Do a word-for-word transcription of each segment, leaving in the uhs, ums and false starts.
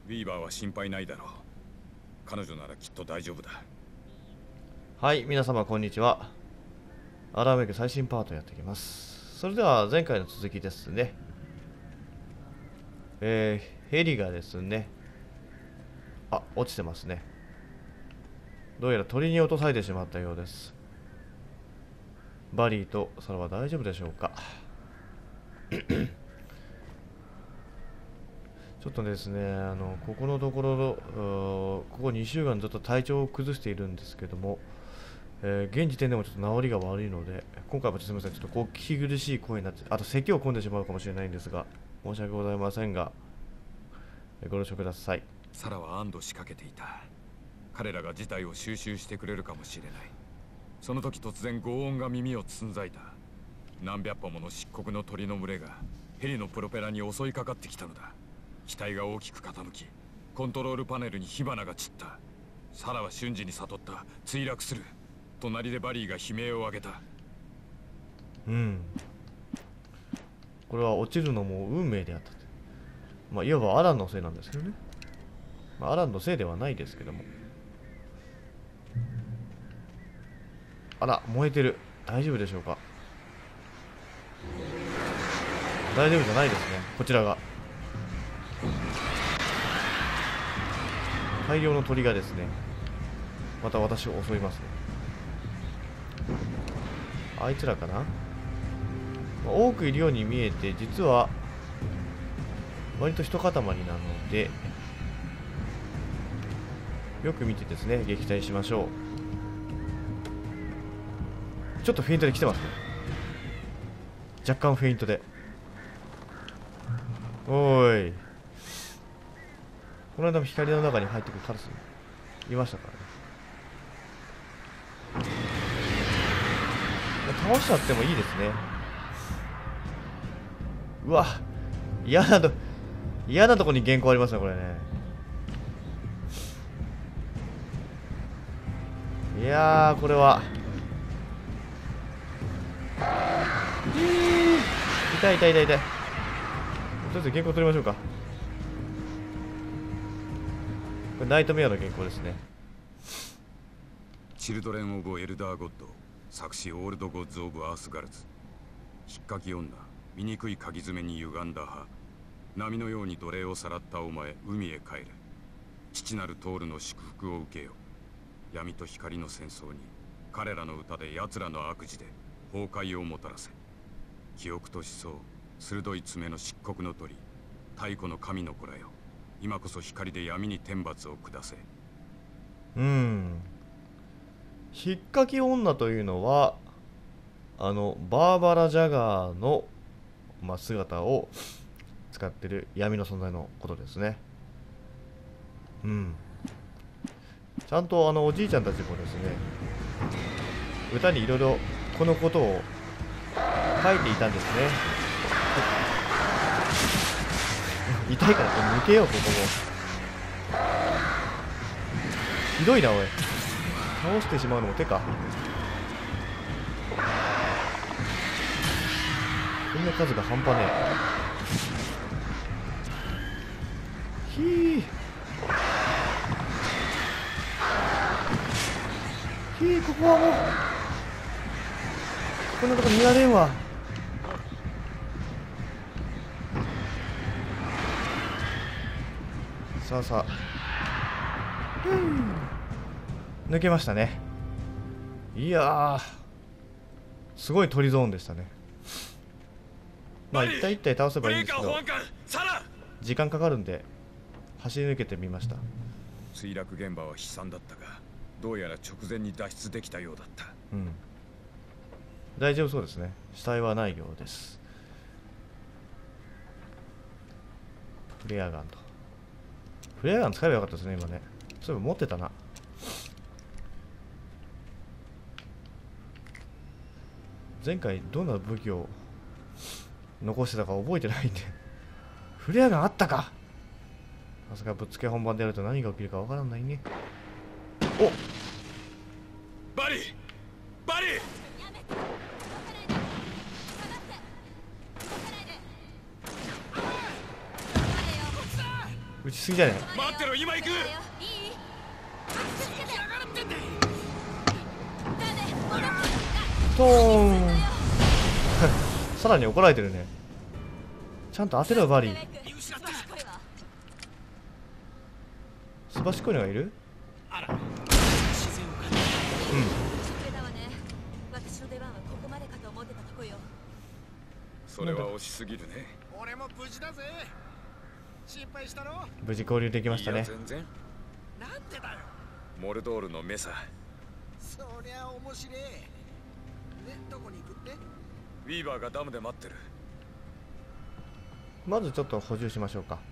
ウィーバーは心配ないだろう。彼女ならきっと大丈夫だ。 はい、皆様こんにちは。アラーメイク最新パートやっていきます。それでは前回の続きですね。えー、ヘリがですね、あ、落ちてますね。どうやら鳥に落とされてしまったようです。バリーとサラは大丈夫でしょうか。ちょっとですね、あのここのところのここにしゅうかんずっと体調を崩しているんですけども、えー現時点でもちょっと治りが悪いので、今回もすみません、ちょっとこう聞き苦しい声になって、あと咳を込んでしまうかもしれないんですが、申し訳ございませんが、えーご了承ください。 サラは安堵しかけていた。彼らが事態を収拾してくれるかもしれない。その時突然轟音が耳をつんざいた。何百羽もの漆黒の鳥の群れがヘリのプロペラに襲いかかってきたのだ。機体が大きく傾き、コントロールパネルに火花が散った。サラは瞬時に悟った。墜落する。隣でバリーが悲鳴を上げた。 うん。これは落ちるのも運命であったと。まあ、いわばアランのせいなんですけどね。まあ、アランのせいではないですけども。あら、燃えてる。大丈夫でしょうか。大丈夫じゃないですね、こちらが。大量の鳥がですね、また私を襲いますね。あいつらかな。多くいるように見えて、実は割と一塊なので、よく見てですね、撃退しましょう。ちょっとフェイントで来てますね。若干フェイントで。おーい、この間も光の中に入ってくるカラスいましたからね。倒しちゃってもいいですね。うわ、嫌なと嫌なとこに原稿ありますね、これね。いやー、これは痛い痛い痛い痛い。とりあえず原稿取りましょうか。これナイトメアの原稿ですね。 チルドレン・オブ・エルダー・ゴッド、作詞オールド・ゴッズ・オブ・アース・ガルズ。ひっかき女、醜い鍵爪に歪んだ歯、波のように奴隷をさらったお前、海へ帰れ。父なるトールの祝福を受けよ。闇と光の戦争に彼らの歌で奴らの悪事で崩壊をもたらせ。記憶と思想、鋭い爪の漆黒の鳥、太古の神の子らよ、今こそ光で闇に天罰を下せ。 うーん。ひっかき女というのは、あのバーバラ・ジャガーの、まあ、姿を使ってる闇の存在のことですね。うん。ちゃんとあのおじいちゃんたちもですね、歌にいろいろこのことを書いていたんですね。痛いから抜けよう、ここも。ひどいな、おい。倒してしまうのも手か。こんな数が半端ねえ。ひーひー、ここはもうこんなとこ見られんわ。さあさあ、抜けましたね。いやー、すごい鳥ゾーンでしたね。まあ一体一体倒せばいいんですけど、時間かかるんで走り抜けてみました。 墜落現場は悲惨だったが、どうやら直前に脱出できたようだった。 うん、大丈夫そうですね。死体はないようです。フレアガンと。フレアガン使えばよかったですね、今ね。そういえば持ってたな。前回どんな武器を残してたか覚えてないんで。フレアガンあったか。さすがぶっつけ本番でやると何が起きるかわからないね。おっ、 バリーバリー、 撃ちすぎじゃね待ってろ、今行く。 トーンさらに怒られてるね。ちゃんと当てろバリー。すばしっこいのがいる。うん。 それは惜しすぎるね。 俺も無事だぜ。心配したろ。 無事合流できましたね。 いや全然。 なんでだよ。 モルドールのメサ。 そりゃ面白い。で、どこに行くって？ ウィーバーがダムで待ってる。 まずちょっと補充しましょうか。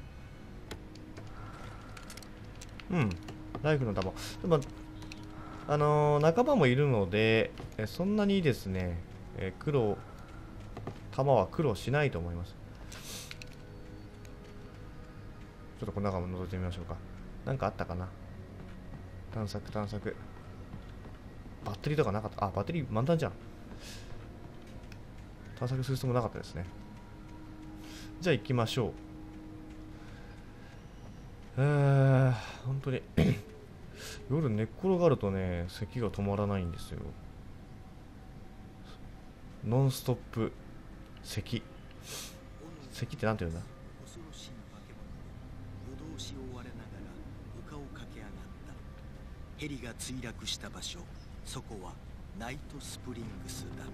うん。ライフの弾。でも、あのー、仲間もいるので、えそんなにですね、え苦労、弾は苦労しないと思います。ちょっとこの中も覗いてみましょうか。なんかあったかな。探索探索。バッテリーとかなかった。あ、バッテリー満タンじゃん。探索する必要もなかったですね。じゃあ行きましょう。えー、本当に夜寝っ転がるとね、咳が止まらないんですよ。ノンストップ咳。咳ってなんて言うんだ。 恐ろしい化け物。夜通し追われながら丘を駆け上がった。ヘリが墜落した場所、そこはナイトスプリングスだった。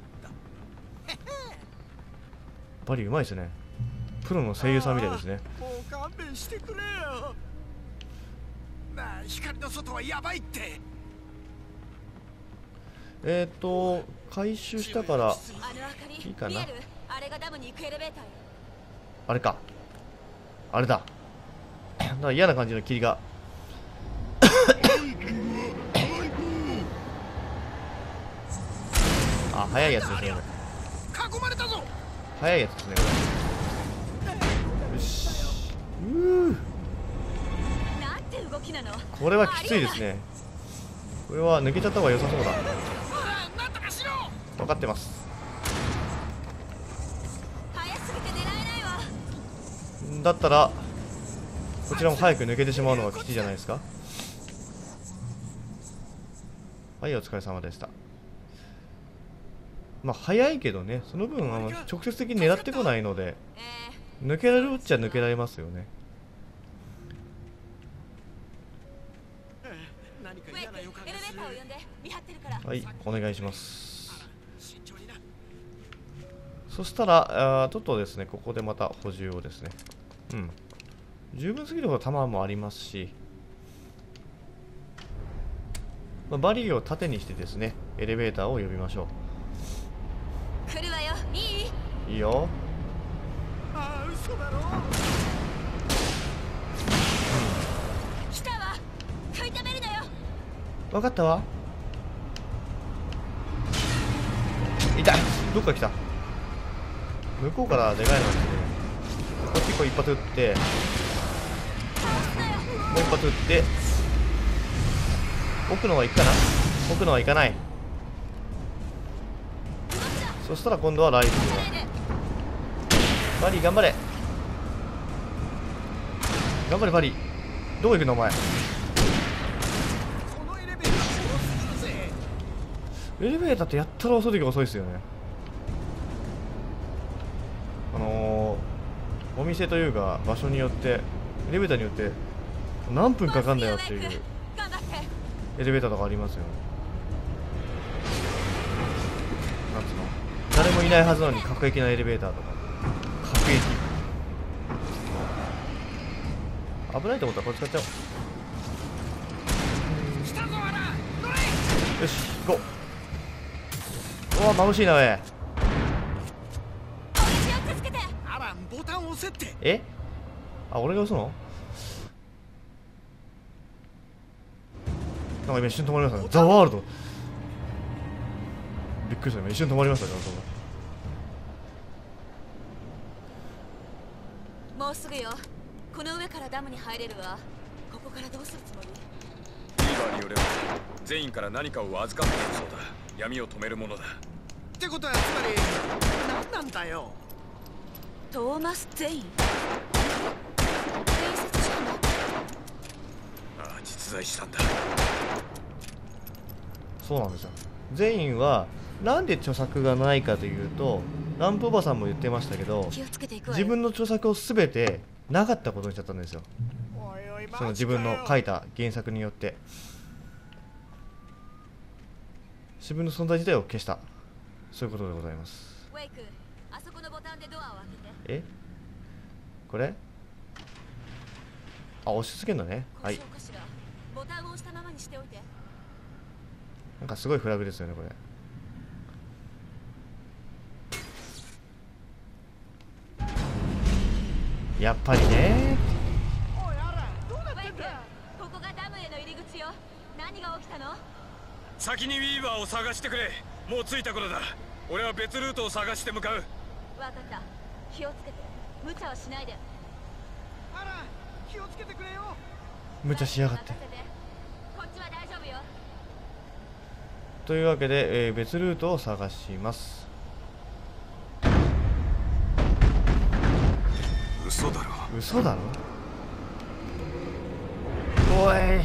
バリうまいですね。プロの声優さんみたいですね。 もう勘弁してくれよ。なあ、光の外はやばいって。 えっと回収したからいいかな。 あれがダムに行くエレベーターよ。 あれか、あれだ。なんか嫌な感じの霧があ、早いやつですね。 囲まれたぞ。 早いやつですね。よし。うー、 なんて動きなの。 これはきついですね。これは抜けちゃった方が良さそうだ。 なんとかしろ。 分かってます。 早すぎて狙えないわ。 だったらこちらも早く抜けてしまうのがきついじゃないですか。はい、お疲れ様でした。まあ早いけどね、その分あの直接的に狙ってこないので抜けられるっちゃ抜けられますよね。 何かウェイク、エレベーターを呼んで見張ってるから。 はい、お願いします。そしたらあちょっとですね、ここでまた補充をですね。うん、十分すぎるほど弾もありますし、まあ、バリーを縦にしてですね、エレベーターを呼びましょう。 来るわよ。いい？ いいよ。 ああ、嘘だろ。 来たわ。食い止めるのよ。 分かったわ。痛い。どっから来た。向こうからでかいのが来て、こっちこう一発撃って、もう一発撃って、奥のは行くかな。奥のは行かない。そしたら今度はライフルが。バリー頑張れ。頑張れバリー。どこ行くのお前。 このエレベーター遅すぎるぜ。 エレベーターってやったら遅い時が遅いですよね。あのー、お店というか場所によってエレベーターによって何分かかんだよっていう頑張って。 エレベーターとかありますよね。なんつうの、誰もいないはずなのに各駅なエレベーターとか。各駅危ないと思ったらこれ使っちゃ来たぞ、あら。乗れ。 おう。よし行こう。うわ眩しいなおい。 気をつけて。 アラン、ボタンを押せって。 え、あ、俺が押すの。なんか今一瞬止まりましたね。ザワールド。びっくりした。今一瞬止まりましたね。 もうすぐよ。この上からダムに入れるわ。ここからどうするつもり？ リーバーによれば全員から何かを預かっているそうだ。闇を止めるものだ。 ってことはつまり何なんだよ。 トーマス・ゼイン。伝説したんだ。 実在したんだ。 そうなんですよ。全員はなんで著作がないかというと、ランプおばさんも言ってましたけど、 気をつけていくわよ。 自分の著作を全てなかったことにしちゃったんですよ。その自分の書いた原作によって自分の存在自体を消した、そういうことでございます。 ウェイク、あそこのボタンでドアを開けて。 えこれあ、押し付けんのね。はい。 故障かしら。ボタンを押したままにしておいて。 なんかすごいフラグですよねこれ。やっぱりね。 ウェイク、ここがダムへの入り口よ。何が起きたの？ 先にウィーバーを探してくれ。もう着いた頃だ。俺は別ルートを探して向かう。 わかった。気をつけて。無茶はしないで。 あら、気をつけてくれよ。 無茶しやがって。 任せて。こっちは大丈夫よ。 というわけで、えー別ルートを探します。 嘘だろ。 嘘だろ。おい、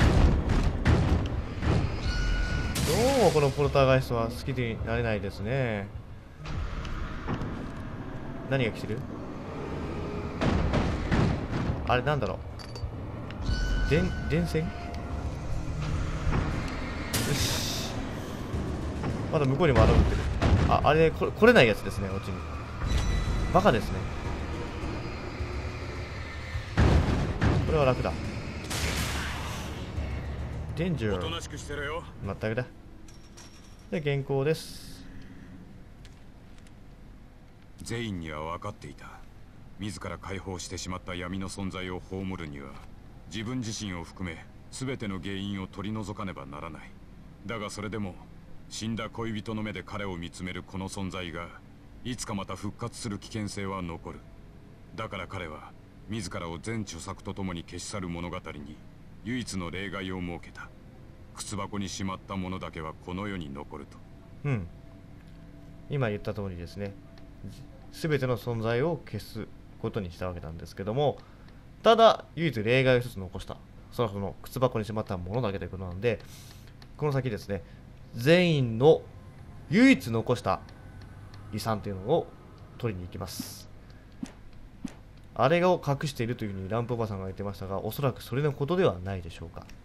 どうもこのポルターガイストは好きになれないですね。何が来てる？あれなんだろう。電電線？よし、まだ向こうにも現れてる。あ、あれこれ来れないやつですね。こっちにバカですね。これは楽だ。デンジャー。 おとなしくしてろよ。 まったくだ。で、原稿です。 全員には分かっていた。自ら解放してしまった闇の存在を葬るには、自分自身を含め全ての原因を取り除かねばならない。だがそれでも死んだ恋人の目で彼を見つめるこの存在がいつかまた復活する危険性は残る。だから彼は自らを全著作とともに消し去る物語に唯一の例外を設けた。靴箱にしまったものだけはこの世に残ると。 うん。今言った通りですね。すべての存在を消すことにしたわけなんですけども、ただ唯一例外を一つ残した。そのその靴箱にしまったものだけということなんで、この先ですね、全員の唯一残した遺産というのを取りに行きます。あれを隠しているというふうにランプおばさんが言ってましたが、おそらくそれのことではないでしょうか。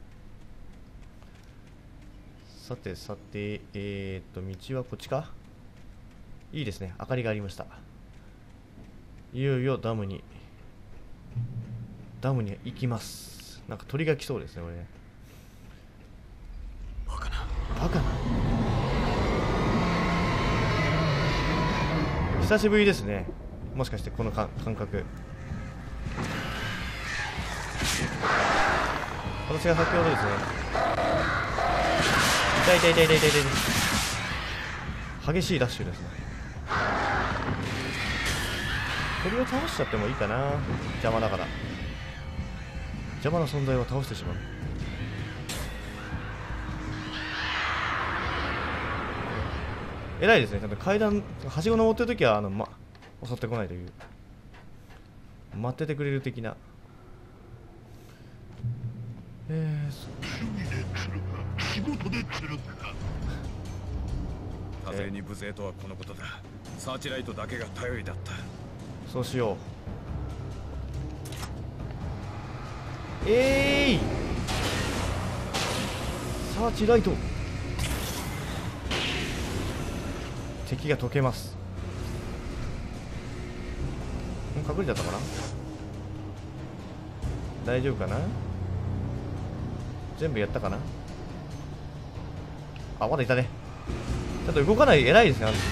さてさて、えー、っと道はこっちか。いいですね、明かりがありました。いよいよダムにダムに行きます。なんか鳥が来そうですねこれね。 バカな。 バカな。久しぶりですね。もしかしてこのか感覚。私が先ほどですね、痛い痛い痛い痛い痛い痛い、激しいダッシュですね。鳥を倒しちゃってもいいかな。邪魔だから。邪魔な存在は倒してしまう。偉いですね。ちゃんと階段はしご登ってるときはあの、ま、襲ってこないという、待っててくれる的な。えー、そ多勢に無勢とはこのことだ。サーチライトだけが頼りだった。 そうしよう。えい、サーチライト。敵が溶けます。ん、隠れちゃったかな。大丈夫かな。全部やったかな。あ、まだいたね。ちょっと動かない、偉いですね、あの時ね。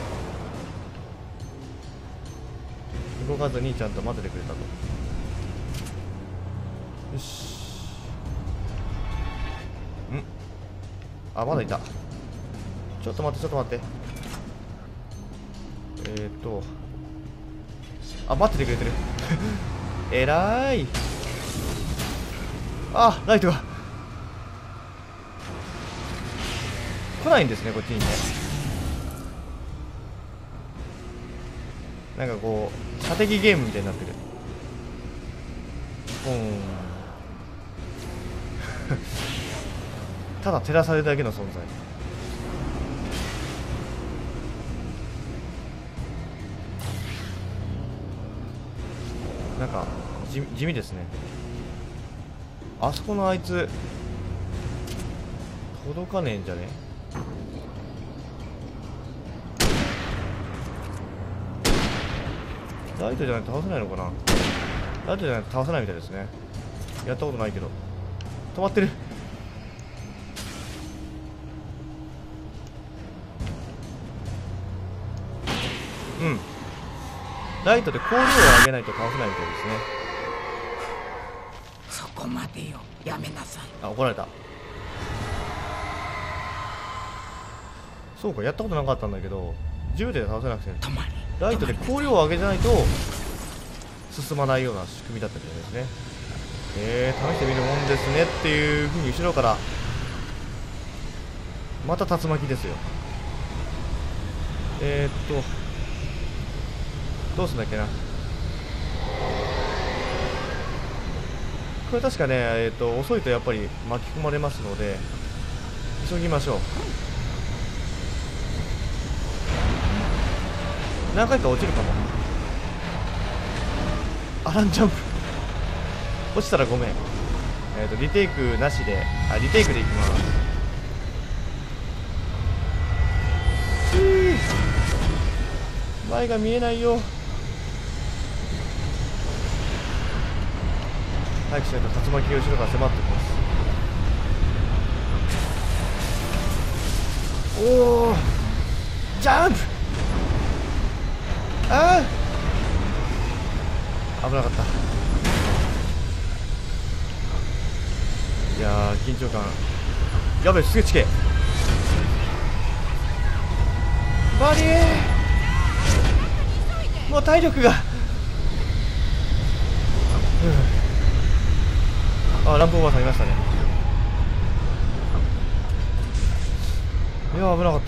動かずにちゃんと待っててくれたと。よし。ん、あ、まだいた。ちょっと待って、ちょっと待って。えーっとあ、待っててくれてる。えらーい。あ、ライトが来ないんですね、こっちにね。なんかこう射的ゲームみたいになってる。ポーンただ照らされるだけの存在。なんか地地味ですね。あそこのあいつ届かねえんじゃね？ライトじゃないと倒せないのかな。ライトじゃないと倒せないみたいですね。やったことないけど。止まってる。うん、ライトで光量を上げないと倒せないみたいですね。 そこまでよ、やめなさい。 あ、怒られた。そうか、やったことなかったんだけど銃で倒せなくて、 止まれ。 ライトで光量を上げじゃないと進まないような仕組みだったみたいですね。えー、試してみるもんですねっていうふうに後ろからまた竜巻ですよ。えー、っとどうすんだっけな。これ確かね、えー、っと遅いとやっぱり巻き込まれますので急ぎましょう。何回か落ちるかも。アランジャンプ落ちたらごめん。えっ、ー、とリテイクなしで、あ、リテイクでいきます。前が見えないよ。早くしないと竜巻が後ろから迫ってきます。おお、ジャンプ。ああ、危なかった。いやー、緊張感。やべえ、すげえ近え。バリー、もう体力が、うん、あ、ランプおばさんいましたね。いやー、危なかった。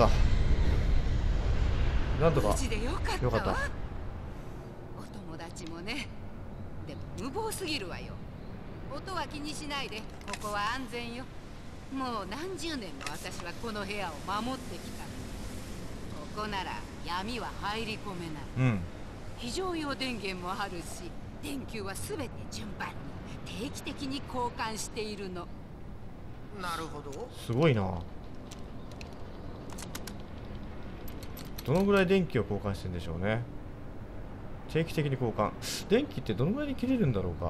なんとか無事でよかったわ。 よかった。 お友達もね。でも無謀すぎるわよ。音は気にしないで、ここは安全よ。もう何十年も私はこの部屋を守ってきた。ここなら闇は入り込めない。 うん。 非常用電源もあるし、電球はすべて順番に定期的に交換しているの。 なるほど。 すごいな。どのぐらい電気を交換してるんでしょうね。定期的に交換。電気ってどのぐらいで切れるんだろうか。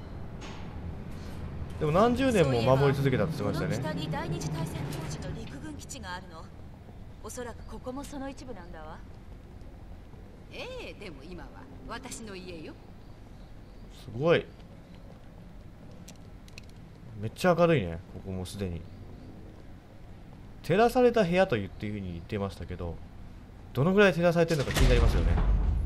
でも何十年も守り続けたって言ってましたよね。 この北に第二次大戦当時の陸軍基地があるの。おそらくここもその一部なんだわ。 ええ、でも今は私の家よ。 すごい。めっちゃ明るいね、ここもすでに。照らされた部屋と言っていうふうに言ってましたけど、どのぐらい照らされてるのか気になりますよね。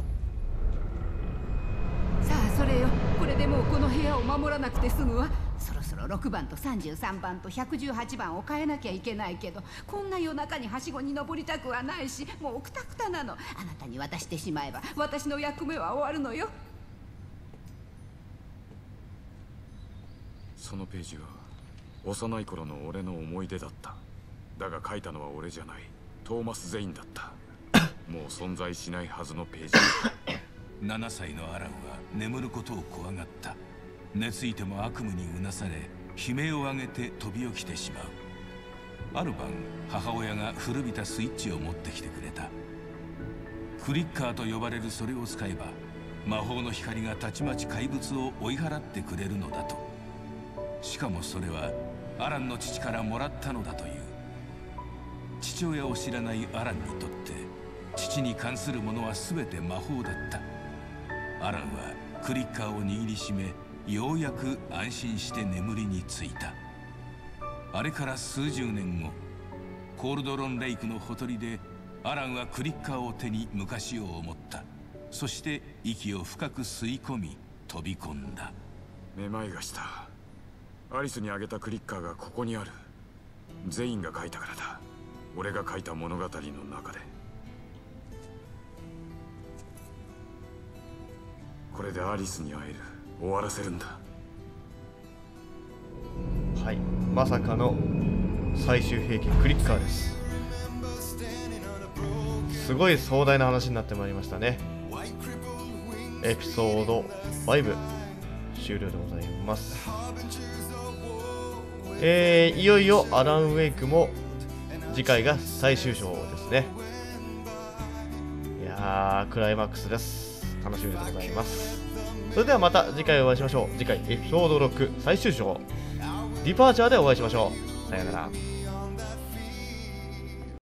さあ、それよ。これでもうこの部屋を守らなくて済むわ。そろそろろくばんとさんじゅうさんばんとひゃくじゅうはちばんを変えなきゃいけないけど、こんな夜中にはしごに登りたくはないし、もうくたくたなの。あなたに渡してしまえば私の役目は終わるのよ。 そのページは幼い頃の俺の思い出だった。だが書いたのは俺じゃない、トーマス・ゼインだった。もう存在しないはずのページ。 ななさいのアランは眠ることを怖がった。寝ついても悪夢にうなされ、悲鳴を上げて飛び起きてしまう。ある晩、母親が古びたスイッチを持ってきてくれた。クリッカーと呼ばれるそれを使えば、魔法の光がたちまち怪物を追い払ってくれるのだと。しかもそれはアランの父からもらったのだという。父親を知らないアランにとって、父に関するものは全て魔法だった。アランはクリッカーを握りしめ、ようやく安心して眠りについた。あれから数十年後、コールドロンレイクのほとりでアランはクリッカーを手に昔を思った。そして息を深く吸い込み飛び込んだ。 めまいがした。アリスにあげたクリッカーがここにある。ゼインが書いたからだ。俺が書いた物語の中で。これでアリスに会える。終わらせるんだ。 はい、まさかの最終兵器クリッカーです。すごい壮大な話になってまいりましたね。エピソードご終了でございます。えー、いよいよアラン・ウェイクも次回が最終章ですね。いやー、クライマックスです。楽しみでございます。それではまた次回お会いしましょう。次回エピソードろく最終章ディパーチャーでお会いしましょう。さよなら。